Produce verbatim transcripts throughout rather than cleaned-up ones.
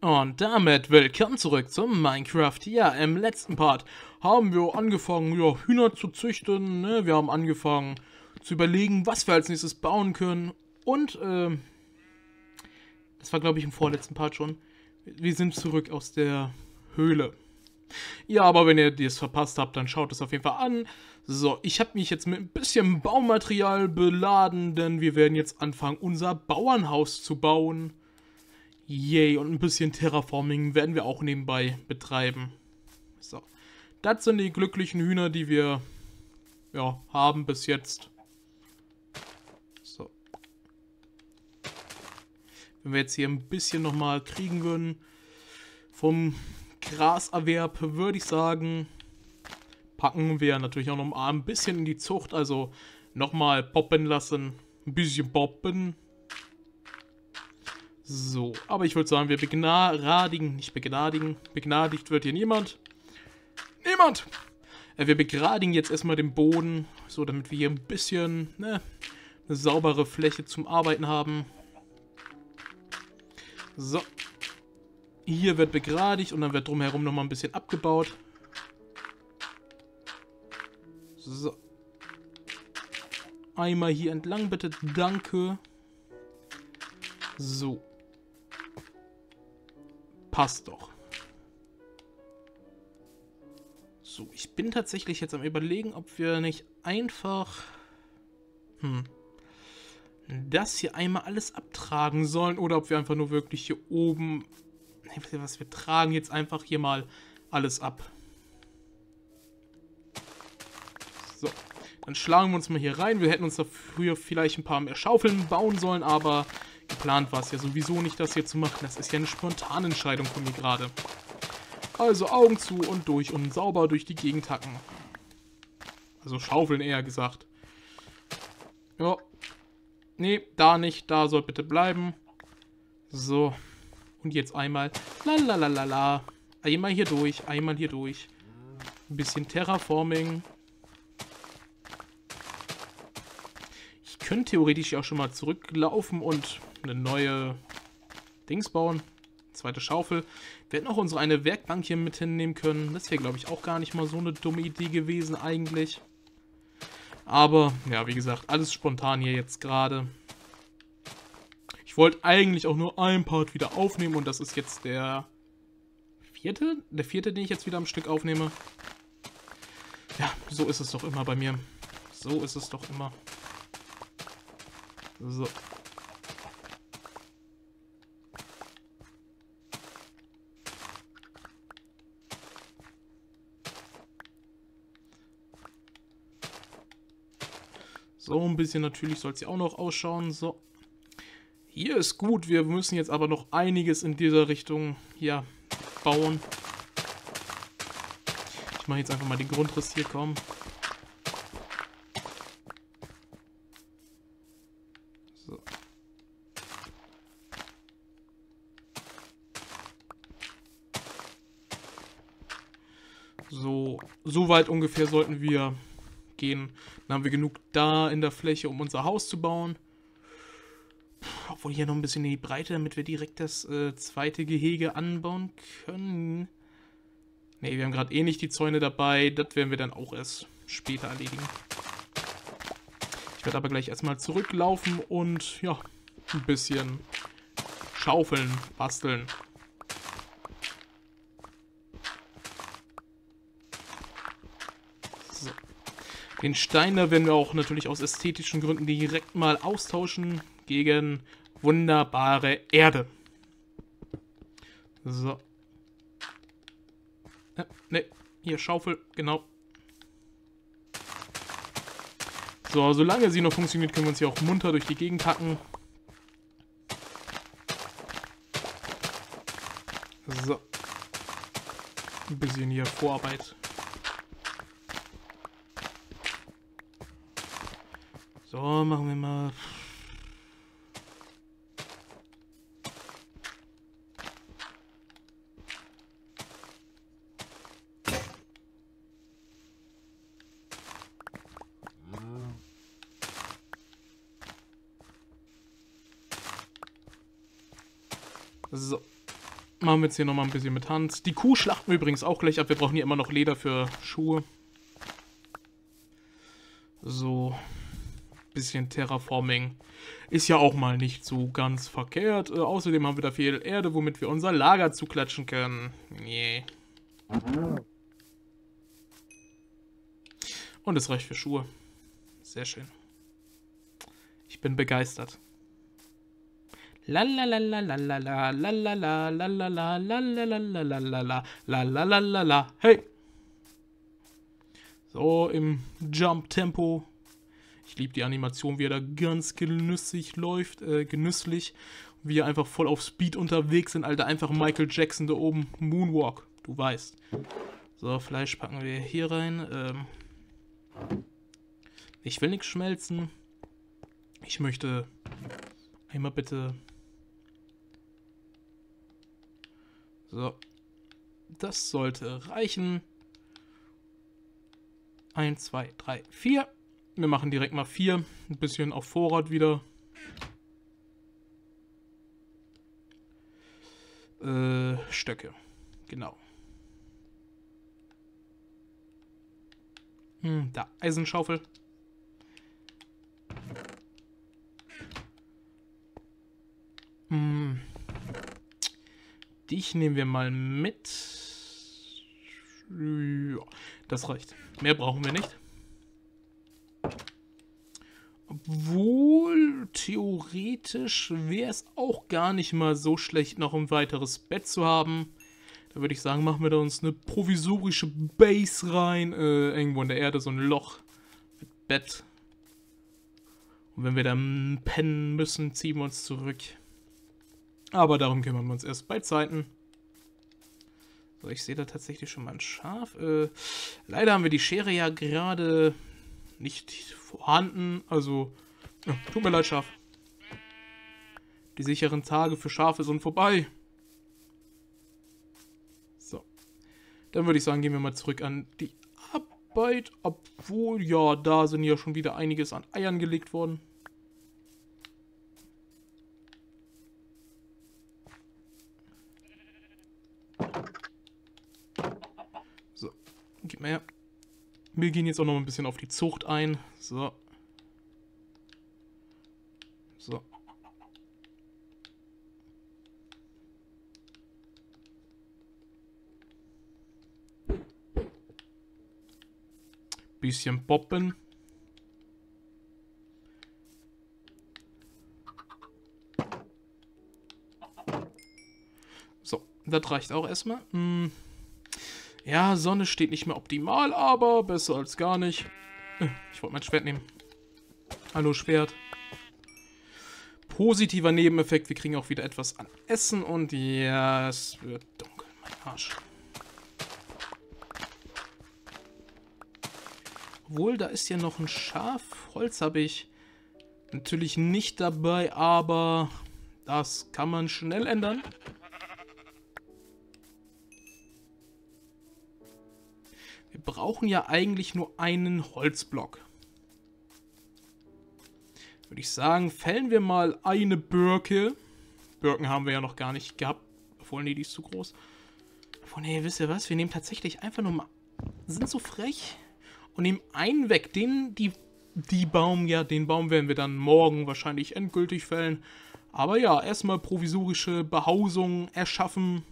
Und damit willkommen zurück zum Minecraft. Ja, im letzten Part haben wir angefangen, ja, Hühner zu züchten. Ne? Wir haben angefangen zu überlegen, was wir als nächstes bauen können. Und, ähm, das war, glaube ich, im vorletzten Part schon. Wir sind zurück aus der Höhle. Ja, aber wenn ihr das verpasst habt, dann schaut es auf jeden Fall an. So, ich habe mich jetzt mit ein bisschen Baumaterial beladen, denn wir werden jetzt anfangen, unser Bauernhaus zu bauen. Yay, und ein bisschen Terraforming werden wir auch nebenbei betreiben. So, das sind die glücklichen Hühner, die wir ja, haben bis jetzt. So. Wenn wir jetzt hier ein bisschen nochmal kriegen würden vom Graserwerb, würde ich sagen, packen wir natürlich auch noch mal ein bisschen in die Zucht, also nochmal poppen lassen, ein bisschen poppen. So, aber ich würde sagen, wir begnadigen, nicht begnadigen, begnadigt wird hier niemand. Niemand! Äh, wir begradigen jetzt erstmal den Boden, so damit wir hier ein bisschen, ne, eine saubere Fläche zum Arbeiten haben. So. Hier wird begradigt und dann wird drumherum nochmal ein bisschen abgebaut. So. Einmal hier entlang bitte, danke. So. Passt doch. So, ich bin tatsächlich jetzt am Überlegen, ob wir nicht einfach hm, das hier einmal alles abtragen sollen oder ob wir einfach nur wirklich hier oben, was wir tragen jetzt einfach hier mal alles ab. So, dann schlagen wir uns mal hier rein. Wir hätten uns dafür vielleicht ein paar mehr Schaufeln bauen sollen, aber geplant war es ja sowieso nicht, das hier zu machen. Das ist ja eine spontane Entscheidung von mir gerade. Also Augen zu und durch und sauber durch die Gegend hacken. Also schaufeln eher gesagt. Ja. Nee, da nicht. Da soll bitte bleiben. So. Und jetzt einmal. Lalalala. Einmal hier durch. Einmal hier durch. Ein bisschen Terraforming. Ich könnte theoretisch auch schon mal zurücklaufen und eine neue Dings bauen. Zweite Schaufel. Wir hätten auch unsere eine Werkbank hier mit hinnehmen können. Das wäre, glaube ich, auch gar nicht mal so eine dumme Idee gewesen eigentlich. Aber, ja, wie gesagt, alles spontan hier jetzt gerade. Ich wollte eigentlich auch nur einen Part wieder aufnehmen und das ist jetzt der vierte? Der vierte, den ich jetzt wieder am Stück aufnehme. Ja, so ist es doch immer bei mir. So ist es doch immer. So. So ein bisschen natürlich soll es ja auch noch ausschauen. So. Hier ist gut. Wir müssen jetzt aber noch einiges in dieser Richtung hier bauen. Ich mache jetzt einfach mal den Grundriss hier, komm. So. So, so weit ungefähr sollten wir gehen. Dann haben wir genug da in der Fläche, um unser Haus zu bauen. Puh, obwohl hier noch ein bisschen in die Breite, damit wir direkt das äh, zweite Gehege anbauen können. Ne, wir haben gerade eh nicht die Zäune dabei. Das werden wir dann auch erst später erledigen. Ich werde aber gleich erstmal zurücklaufen und ja, ein bisschen schaufeln, basteln. So. Den Stein da werden wir auch natürlich aus ästhetischen Gründen direkt mal austauschen gegen wunderbare Erde. So. Äh, ne, hier Schaufel, genau. So, solange sie noch funktioniert, können wir uns hier auch munter durch die Gegend hacken. So. Ein bisschen hier Vorarbeit. So, machen wir mal. So. Machen wir jetzt hier nochmal ein bisschen mit Hand. Die Kuh schlachten wir übrigens auch gleich ab. Wir brauchen hier immer noch Leder für Schuhe. So. Bisschen Terraforming. Ist ja auch mal nicht so ganz verkehrt. Äh, außerdem haben wir da viel Erde, womit wir unser Lager zuklatschen können. Nee. Und es reicht für Schuhe. Sehr schön. Ich bin begeistert. Lalalala, hey! So, im Jump-Tempo. Ich liebe die Animation, wie er da ganz genüsslich läuft, äh, genüsslich. Wie er einfach voll auf Speed unterwegs sind, Alter. Einfach Michael Jackson da oben. Moonwalk, du weißt. So, Fleisch packen wir hier rein. Ähm ich will nichts schmelzen. Ich möchte einmal bitte... So. Das sollte reichen. Eins, zwei, drei, vier. Wir machen direkt mal vier. Ein bisschen auf Vorrat wieder. Äh, Stöcke. Genau. Hm, da, Eisenschaufel. Hm. Dich nehmen wir mal mit. Ja, das reicht. Mehr brauchen wir nicht. Obwohl, theoretisch wäre es auch gar nicht mal so schlecht, noch ein weiteres Bett zu haben. Da würde ich sagen, machen wir da uns eine provisorische Base rein. Äh, irgendwo in der Erde so ein Loch mit Bett. Und wenn wir dann pennen müssen, ziehen wir uns zurück. Aber darum kümmern wir uns erst bei Zeiten. So, ich sehe da tatsächlich schon mal ein Schaf. Äh, leider haben wir die Schere ja gerade nicht vorhanden. Also, ja, tut mir leid, Schaf. Die sicheren Tage für Schafe sind vorbei. So. Dann würde ich sagen, gehen wir mal zurück an die Arbeit. Obwohl, ja, da sind ja schon wieder einiges an Eiern gelegt worden. So, gib mir her. Wir gehen jetzt auch noch ein bisschen auf die Zucht ein. So. So. Bisschen poppen. So, das reicht auch erstmal. Hm. Ja, Sonne steht nicht mehr optimal, aber besser als gar nicht. Ich wollte mein Schwert nehmen. Hallo, Schwert. Positiver Nebeneffekt, wir kriegen auch wieder etwas an Essen und ja, es wird dunkel, mein Arsch. Obwohl, da ist ja noch ein Schaf. Holz habe ich natürlich nicht dabei, aber das kann man schnell ändern. Wir brauchen ja eigentlich nur einen Holzblock. Würde ich sagen, fällen wir mal eine Birke. Birken haben wir ja noch gar nicht gehabt. Obwohl, nee, die ist zu groß. Obwohl, nee, wisst ihr was? Wir nehmen tatsächlich einfach nur mal... Sind so frech. Und nehmen einen weg. Den, die, die Baum, ja, den Baum werden wir dann morgen wahrscheinlich endgültig fällen. Aber ja, erstmal provisorische Behausung erschaffen.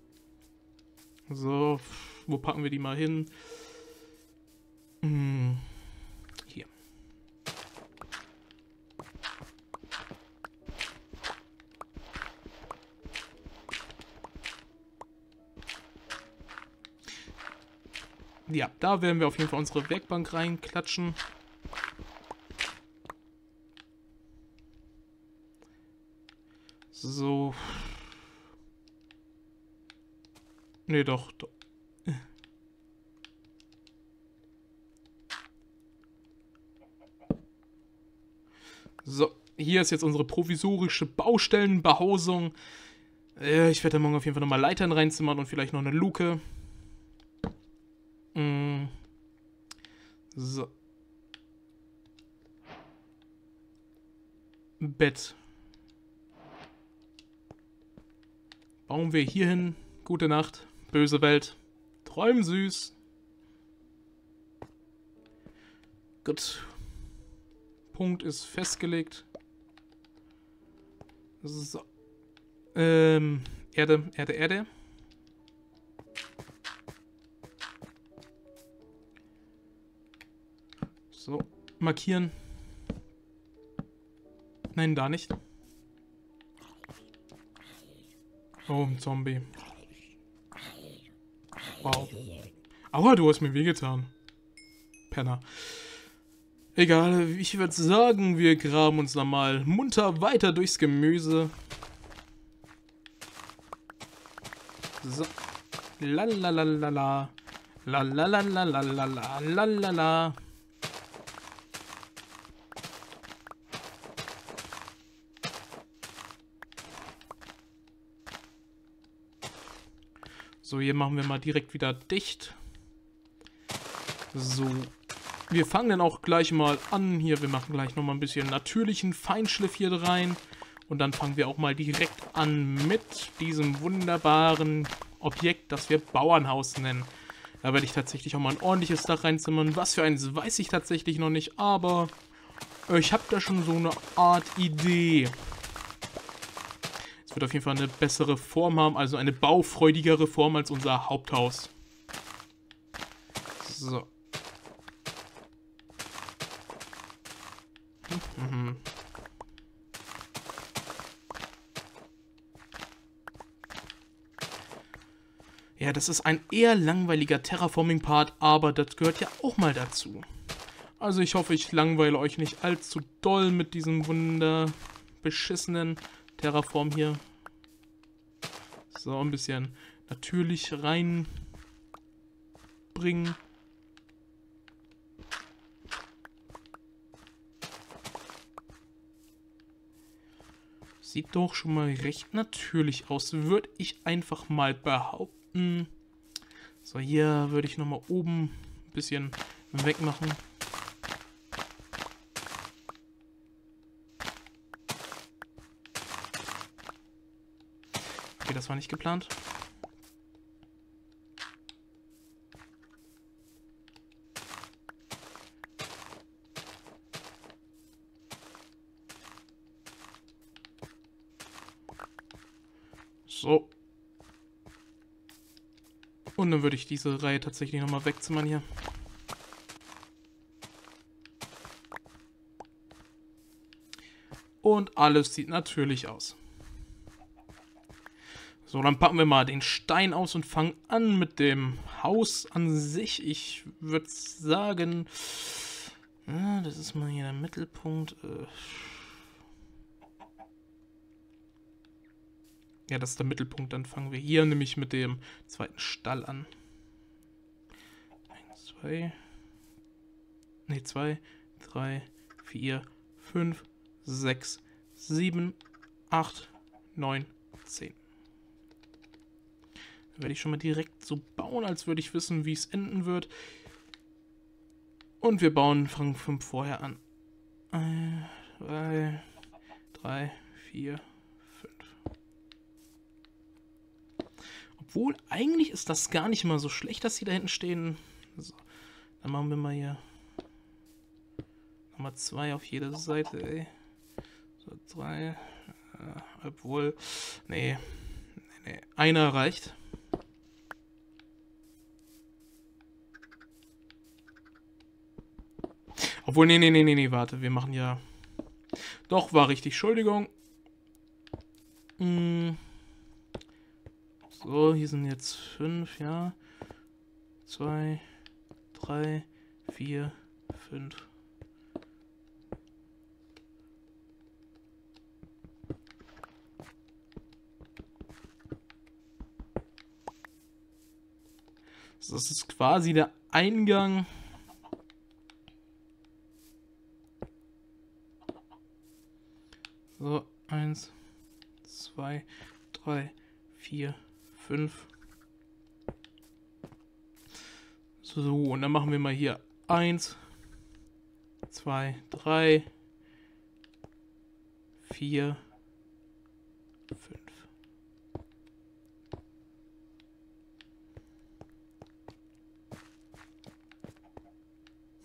So, wo packen wir die mal hin? Hm. Hier. Ja, da werden wir auf jeden Fall unsere Werkbank reinklatschen. So. Nee, doch, doch. So, hier ist jetzt unsere provisorische Baustellenbehausung. Äh, ich werde da morgen auf jeden Fall nochmal Leitern reinzimmern und vielleicht noch eine Luke. Mm. So. Bett. Bauen wir hier hin. Gute Nacht, böse Welt. Träum süß. Gut. Punkt ist festgelegt. So. Ähm, Erde, Erde, Erde. So, markieren. Nein, da nicht. Oh, ein Zombie. Wow. Aua, du hast mir wehgetan. Penner. Egal, ich würde sagen, wir graben uns nochmal munter weiter durchs Gemüse. So. Lalalala. Lalalala. Lalala. So, hier machen wir mal direkt wieder dicht. So. Wir fangen dann auch gleich mal an. Hier, wir machen gleich nochmal ein bisschen natürlichen Feinschliff hier rein. Und dann fangen wir auch mal direkt an mit diesem wunderbaren Objekt, das wir Bauernhaus nennen. Da werde ich tatsächlich auch mal ein ordentliches Dach reinzimmern. Was für eins, weiß ich tatsächlich noch nicht, aber ich habe da schon so eine Art Idee. Es wird auf jeden Fall eine bessere Form haben, also eine baufreudigere Form als unser Haupthaus. So. Mhm. Ja, das ist ein eher langweiliger Terraforming-Part, aber das gehört ja auch mal dazu. Also ich hoffe, ich langweile euch nicht allzu doll mit diesem wunderbeschissenen Terraform hier. So, ein bisschen natürlich reinbringen. Sieht doch schon mal recht natürlich aus, würde ich einfach mal behaupten. So, hier würde ich nochmal oben ein bisschen wegmachen. Okay, das war nicht geplant. So. Und dann würde ich diese Reihe tatsächlich nochmal wegzimmern hier. Und alles sieht natürlich aus. So, dann packen wir mal den Stein aus und fangen an mit dem Haus an sich. Ich würde sagen, ja, das ist mal hier der Mittelpunkt. Ja, das ist der Mittelpunkt. Dann fangen wir hier nämlich mit dem zweiten Stall an. Eins, zwei, ne, zwei, drei, vier, fünf, sechs, sieben, acht, neun, zehn. Dann werde ich schon mal direkt so bauen, als würde ich wissen, wie es enden wird. Und wir bauen, fangen fünf vorher an. Eins, zwei, drei, vier, fünf. Obwohl, eigentlich ist das gar nicht mal so schlecht, dass sie da hinten stehen. So, dann machen wir mal hier nochmal zwei auf jeder Seite, ey. So, drei. Äh, obwohl, nee, nee, nee, einer reicht. Obwohl, nee, nee, nee, nee, nee, warte, wir machen ja... Doch, war richtig, Entschuldigung. Hm. So, hier sind jetzt fünf, ja. Zwei, drei, vier, fünf. Das ist quasi der Eingang. So, eins, zwei, drei, vier, fünf. So, und dann machen wir mal hier eins, zwei, drei, vier, fünf.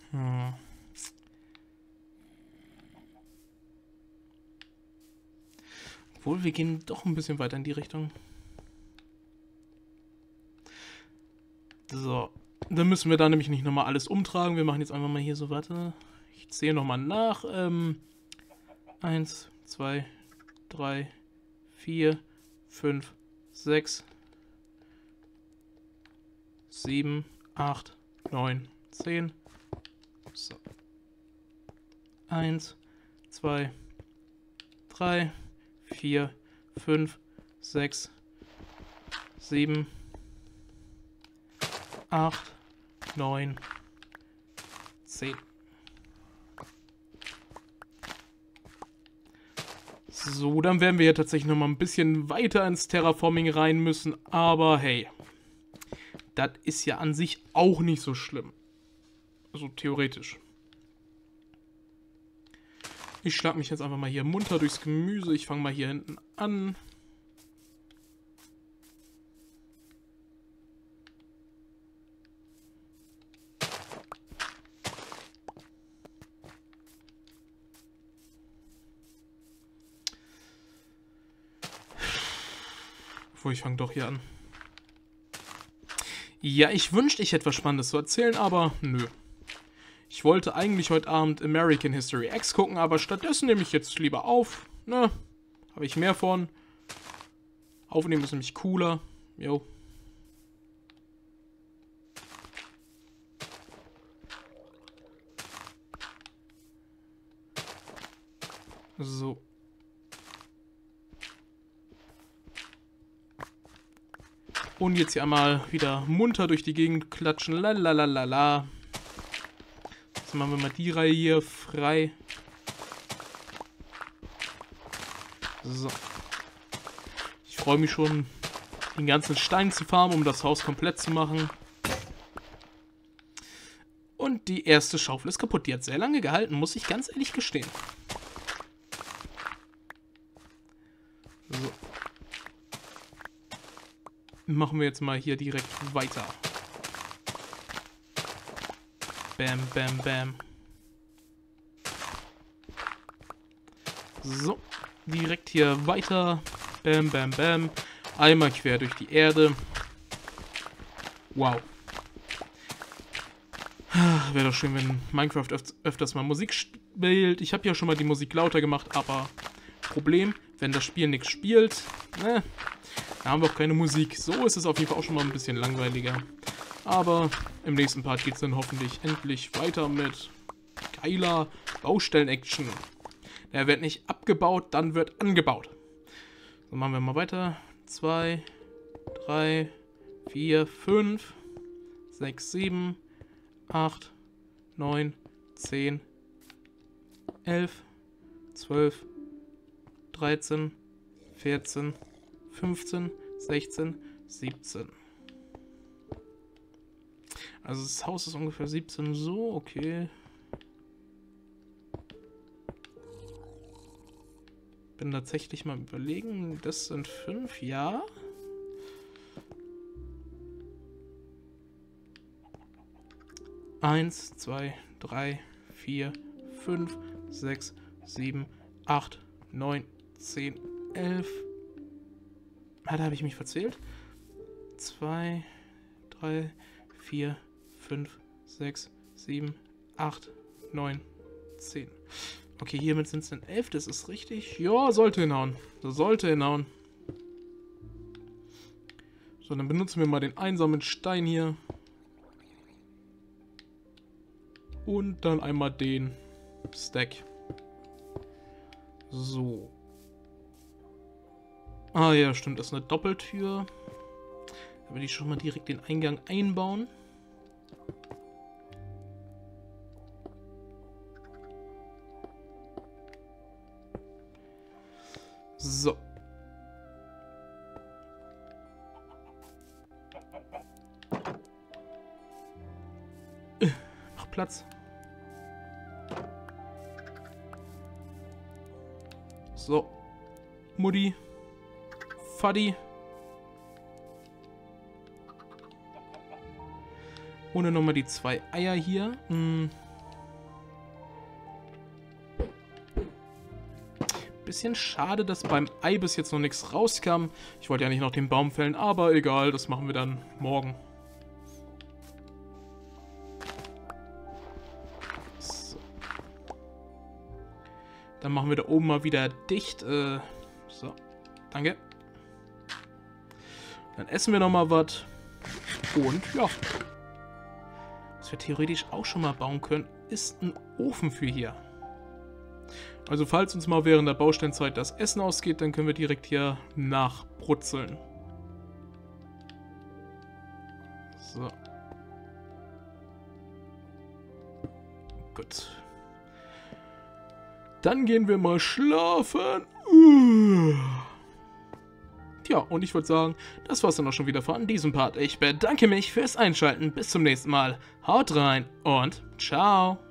Hm. Obwohl, wir gehen doch ein bisschen weiter in die Richtung. So. Dann müssen wir da nämlich nicht nochmal alles umtragen. Wir machen jetzt einfach mal hier so, warte. Ich zähle nochmal nach. Ähm, eins, zwei, drei, vier, fünf, sechs, sieben, acht, neun, zehn. So. eins, zwei, drei, vier, fünf, sechs, sieben, acht, neun, zehn. So, dann werden wir ja tatsächlich noch mal ein bisschen weiter ins Terraforming rein müssen, aber hey, das ist ja an sich auch nicht so schlimm. Also theoretisch. Ich schlage mich jetzt einfach mal hier munter durchs Gemüse. Ich fange mal hier hinten an. Obwohl, ich fange doch hier an. Ja, ich wünschte, ich hätte was Spannendes zu erzählen, aber nö. Ich wollte eigentlich heute Abend American History X gucken, aber stattdessen nehme ich jetzt lieber auf. Ne? Habe ich mehr von. Aufnehmen ist nämlich cooler. Jo. So. Und jetzt hier einmal wieder munter durch die Gegend klatschen. Lalalala. Jetzt machen wir mal die Reihe hier frei. So. Ich freue mich schon, den ganzen Stein zu farmen, um das Haus komplett zu machen. Und die erste Schaufel ist kaputt. Die hat sehr lange gehalten, muss ich ganz ehrlich gestehen. So. Machen wir jetzt mal hier direkt weiter. Bam, bam, bam. So, direkt hier weiter. Bam, bam, bam. Einmal quer durch die Erde. Wow. Wäre doch schön, wenn Minecraft öf öfters mal Musik spielt. Ich habe ja schon mal die Musik lauter gemacht, aber Problem, wenn das Spiel nichts spielt, ne, da haben wir auch keine Musik. So ist es auf jeden Fall auch schon mal ein bisschen langweiliger. Aber im nächsten Part geht es dann hoffentlich endlich weiter mit geiler Baustellen-Action. Der wird nicht abgebaut, dann wird angebaut. So, machen wir mal weiter. zwei, drei, vier, fünf, sechs, sieben, acht, neun, zehn, elf, zwölf, dreizehn, vierzehn, fünfzehn, sechzehn, siebzehn. Also das Haus ist ungefähr siebzehn, so, okay. Bin tatsächlich mal überlegen, das sind fünf, ja. Eins, zwei, drei, vier, fünf, sechs, sieben, acht, neun, zehn, elf. Ah, da habe ich mich verzählt. zwei, drei, vier, fünf, sechs, sieben, acht, neun, zehn. Okay, hiermit sind es dann elf, das ist richtig. Ja, sollte hinhauen. Das sollte hinhauen. So, dann benutzen wir mal den einsamen Stein hier. Und dann einmal den Stack. So. Ah ja, stimmt, das ist eine Doppeltür. Da will ich schon mal direkt den Eingang einbauen. So. Äh, mach Platz. So. Mutti. Faddi. Ohne nochmal die zwei Eier hier. Hm. Bisschen schade, dass beim Ei bis jetzt noch nichts rauskam. Ich wollte ja nicht noch den Baum fällen, aber egal, das machen wir dann morgen. So. Dann machen wir da oben mal wieder dicht. Äh, so, danke. Dann essen wir noch mal was. Und ja, was wir theoretisch auch schon mal bauen können, ist ein Ofen für hier. Also falls uns mal während der Bausteinzeit das Essen ausgeht, dann können wir direkt hier nachbrutzeln. So. Gut. Dann gehen wir mal schlafen. Tja, und ich würde sagen, das war's dann auch schon wieder von diesem Part. Ich bedanke mich fürs Einschalten. Bis zum nächsten Mal. Haut rein und ciao.